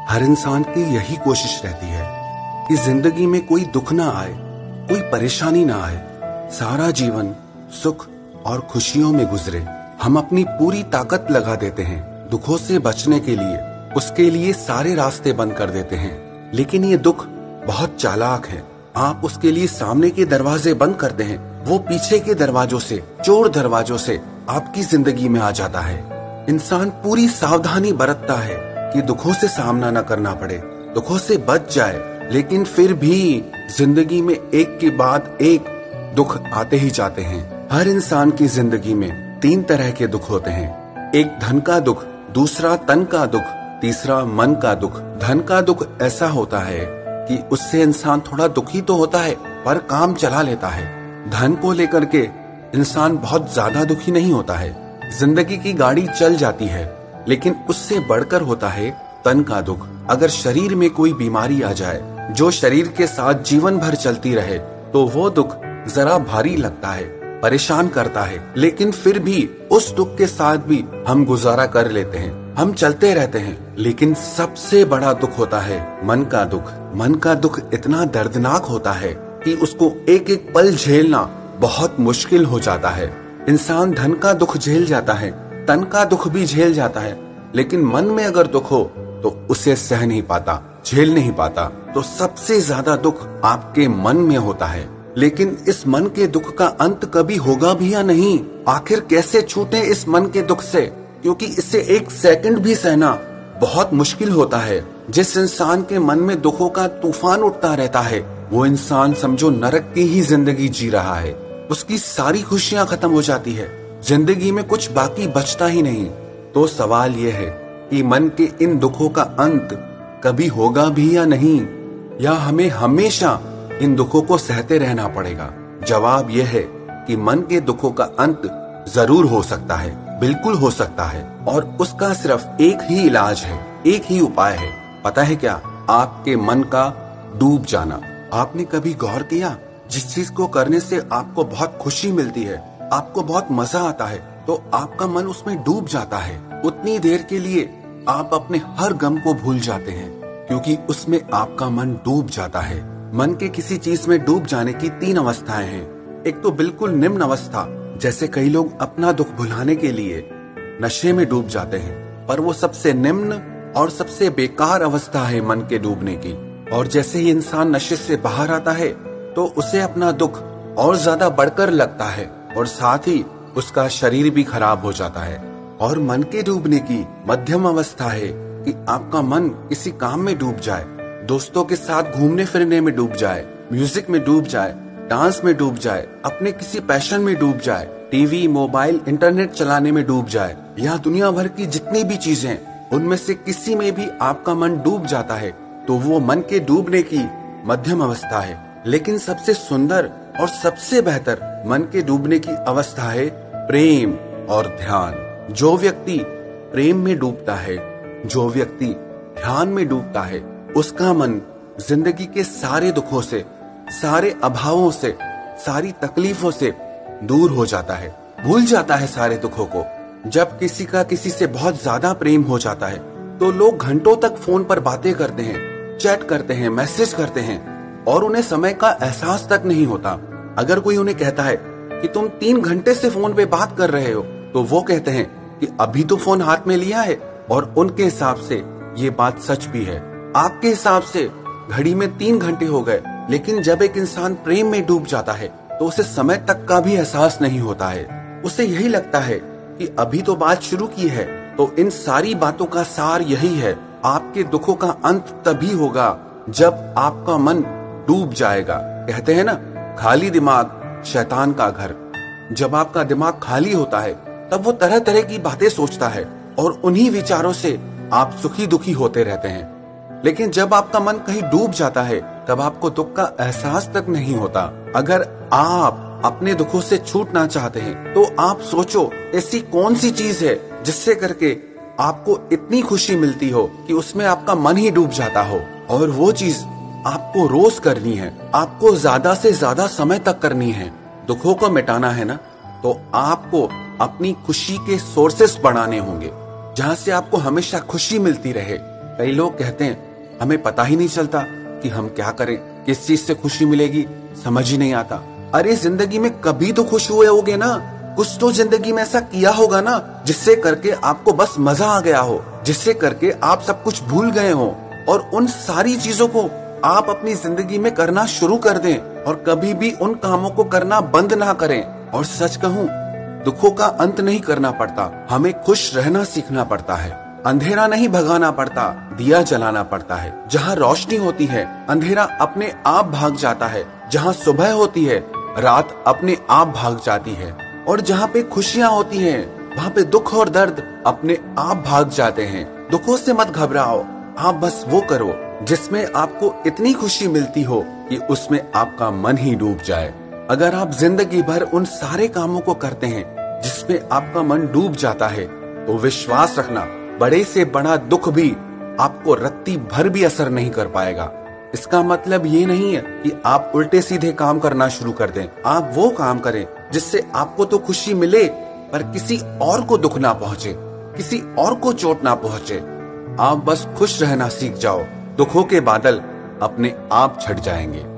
हर इंसान की यही कोशिश रहती है कि जिंदगी में कोई दुख ना आए, कोई परेशानी ना आए, सारा जीवन सुख और खुशियों में गुजरे। हम अपनी पूरी ताकत लगा देते हैं दुखों से बचने के लिए, उसके लिए सारे रास्ते बंद कर देते हैं। लेकिन ये दुख बहुत चालाक है। आप उसके लिए सामने के दरवाजे बंद करते हैं, वो पीछे के दरवाजों से, चोर दरवाजों से आपकी जिंदगी में आ जाता है। इंसान पूरी सावधानी बरतता है कि दुखों से सामना न करना पड़े, दुखों से बच जाए, लेकिन फिर भी जिंदगी में एक के बाद एक दुख आते ही जाते हैं। हर इंसान की जिंदगी में 3 तरह के दुख होते हैं। एक धन का दुख, दूसरा तन का दुख, तीसरा मन का दुख। धन का दुख ऐसा होता है कि उससे इंसान थोड़ा दुखी तो होता है पर काम चला लेता है। धन को लेकर के इंसान बहुत ज्यादा दुखी नहीं होता है, जिंदगी की गाड़ी चल जाती है। लेकिन उससे बढ़कर होता है तन का दुख। अगर शरीर में कोई बीमारी आ जाए जो शरीर के साथ जीवन भर चलती रहे तो वो दुख जरा भारी लगता है, परेशान करता है। लेकिन फिर भी उस दुख के साथ भी हम गुजारा कर लेते हैं, हम चलते रहते हैं। लेकिन सबसे बड़ा दुख होता है मन का दुख। मन का दुख इतना दर्दनाक होता है कि उसको एक एक पल झेलना बहुत मुश्किल हो जाता है। इंसान धन का दुख झेल जाता है, तन का दुख भी झेल जाता है, लेकिन मन में अगर दुख हो तो उसे सह नहीं पाता, झेल नहीं पाता। तो सबसे ज्यादा दुख आपके मन में होता है। लेकिन इस मन के दुख का अंत कभी होगा भी या नहीं? आखिर कैसे छूटे इस मन के दुख से? क्योंकि इससे एक सेकंड भी सहना बहुत मुश्किल होता है। जिस इंसान के मन में दुखों का तूफान उठता रहता है वो इंसान समझो नरक की ही जिंदगी जी रहा है। उसकी सारी खुशियां खत्म हो जाती है, जिंदगी में कुछ बाकी बचता ही नहीं। तो सवाल ये है कि मन के इन दुखों का अंत कभी होगा भी या नहीं, या हमें हमेशा इन दुखों को सहते रहना पड़ेगा? जवाब यह है कि मन के दुखों का अंत जरूर हो सकता है, बिल्कुल हो सकता है, और उसका सिर्फ एक ही इलाज है, एक ही उपाय है। पता है क्या? आपके मन का डूब जाना। आपने कभी गौर किया, जिस चीज को करने से आपको बहुत खुशी मिलती है, आपको बहुत मजा आता है, तो आपका मन उसमें डूब जाता है। उतनी देर के लिए आप अपने हर गम को भूल जाते हैं, क्योंकि उसमें आपका मन डूब जाता है। मन के किसी चीज में डूब जाने की 3 अवस्थाएं हैं। एक तो बिल्कुल निम्न अवस्था, जैसे कई लोग अपना दुख भुलाने के लिए नशे में डूब जाते हैं, पर वो सबसे निम्न और सबसे बेकार अवस्था है मन के डूबने की। और जैसे ही इंसान नशे से बाहर आता है तो उसे अपना दुख और ज्यादा बढ़कर लगता है, और साथ ही उसका शरीर भी खराब हो जाता है। और मन के डूबने की मध्यम अवस्था है कि आपका मन किसी काम में डूब जाए, दोस्तों के साथ घूमने फिरने में डूब जाए, म्यूजिक में डूब जाए, डांस में डूब जाए, अपने किसी पैशन में डूब जाए, टीवी, मोबाइल, इंटरनेट चलाने में डूब जाए, या दुनिया भर की जितनी भी चीजें, उनमें से किसी में भी आपका मन डूब जाता है तो वो मन के डूबने की मध्यम अवस्था है। लेकिन सबसे सुंदर और सबसे बेहतर मन के डूबने की अवस्था है प्रेम और ध्यान। जो व्यक्ति प्रेम में डूबता है, जो व्यक्ति ध्यान में डूबता है, उसका मन जिंदगी के सारे दुखों से, सारे अभावों से, सारी तकलीफों से दूर हो जाता है, भूल जाता है सारे दुखों को। जब किसी का किसी से बहुत ज्यादा प्रेम हो जाता है तो लोग घंटों तक फोन पर बातें करते हैं, चैट करते हैं, मैसेज करते हैं, और उन्हें समय का एहसास तक नहीं होता। अगर कोई उन्हें कहता है कि तुम 3 घंटे से फोन पे बात कर रहे हो, तो वो कहते हैं कि अभी तो फोन हाथ में लिया है। और उनके हिसाब से ये बात सच भी है। आपके हिसाब से घड़ी में 3 घंटे हो गए, लेकिन जब एक इंसान प्रेम में डूब जाता है तो उसे समय तक का भी एहसास नहीं होता है। उसे यही लगता है कि अभी तो बात शुरू की है। तो इन सारी बातों का सार यही है, आपके दुखों का अंत तभी होगा जब आपका मन डूब जाएगा। कहते हैं ना, खाली दिमाग शैतान का घर। जब आपका दिमाग खाली होता है तब वो तरह तरह की बातें सोचता है, और उन्हीं विचारों से आप सुखी दुखी होते रहते हैं। लेकिन जब आपका मन कहीं डूब जाता है तब आपको दुख का एहसास तक नहीं होता। अगर आप अपने दुखों से छूटना चाहते हैं तो आप सोचो, ऐसी कौन सी चीज है जिससे करके आपको इतनी खुशी मिलती हो कि उसमें आपका मन ही डूब जाता हो। और वो चीज आपको रोज करनी है, आपको ज्यादा से ज्यादा समय तक करनी है। दुखों को मिटाना है ना, तो आपको अपनी खुशी के सोर्सेस बढ़ाने होंगे, जहाँ से आपको हमेशा खुशी मिलती रहे। कई लोग कहते हैं हमें पता ही नहीं चलता कि हम क्या करें, किस चीज से खुशी मिलेगी, समझ ही नहीं आता। अरे जिंदगी में कभी तो खुश हुए होगे ना, कुछ तो जिंदगी में ऐसा किया होगा ना जिससे करके आपको बस मजा आ गया हो, जिससे करके आप सब कुछ भूल गए हो और उन सारी चीजों को आप अपनी जिंदगी में करना शुरू कर दें और कभी भी उन कामों को करना बंद ना करें। और सच कहूं, दुखों का अंत नहीं करना पड़ता, हमें खुश रहना सीखना पड़ता है। अंधेरा नहीं भगाना पड़ता, दिया जलाना पड़ता है। जहाँ रोशनी होती है अंधेरा अपने आप भाग जाता है, जहाँ सुबह होती है रात अपने आप भाग जाती है, और जहाँ पे खुशियाँ होती हैं वहाँ पे दुख और दर्द अपने आप भाग जाते हैं। दुखों से मत घबराओ, आप बस वो करो जिसमें आपको इतनी खुशी मिलती हो कि उसमें आपका मन ही डूब जाए। अगर आप जिंदगी भर उन सारे कामों को करते हैं जिसमें आपका मन डूब जाता है तो विश्वास रखना, बड़े से बड़ा दुख भी आपको रत्ती भर भी असर नहीं कर पाएगा। इसका मतलब ये नहीं है कि आप उल्टे सीधे काम करना शुरू कर दें। आप वो काम करें जिससे आपको तो खुशी मिले पर किसी और को दुख ना पहुंचे, किसी और को चोट ना पहुंचे। आप बस खुश रहना सीख जाओ, दुखों के बादल अपने आप छट जाएंगे।